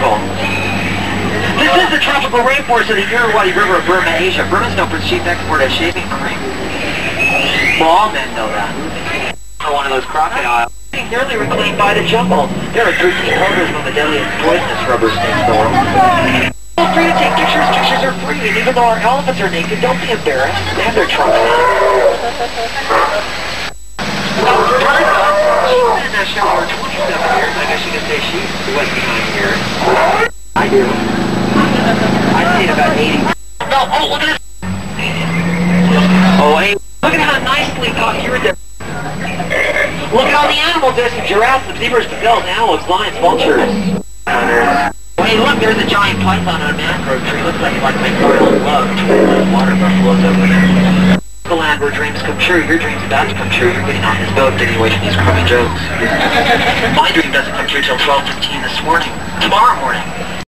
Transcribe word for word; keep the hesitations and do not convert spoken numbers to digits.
tropical. This is the tropical rainforest of the Irrawaddy River of Burma, Asia. Burma's known for its chief export of shaving cream. Well, all men know that. For one of those crocodiles. Nearly reclaimed by the jungle. There are thirteen holders of the deadliest poisonous rubber snakes in the world. Feel free to take pictures. Pictures are free. And even though our elephants are naked, don't be embarrassed. They have their trunks on. Well, she's been in that show for twenty-seven years. I guess you could say she's twenty-nine years. I do. I'd say about eighty. No, oh, look at this. Oh, hey, look at how nicely coherent they're. Look at all the animals. There's some giraffes, some zebras, gazelles, antelopes, lions, vultures. Oh, hey, look, there's a giant python on a mangrove tree. Looks like it's like my royal love. Water buffaloes over there. The land where dreams come true. Your dream's about to come true. You're getting on this boat, getting away from these crummy jokes. My dream doesn't come true till twelve fifteen this morning. Tomorrow morning.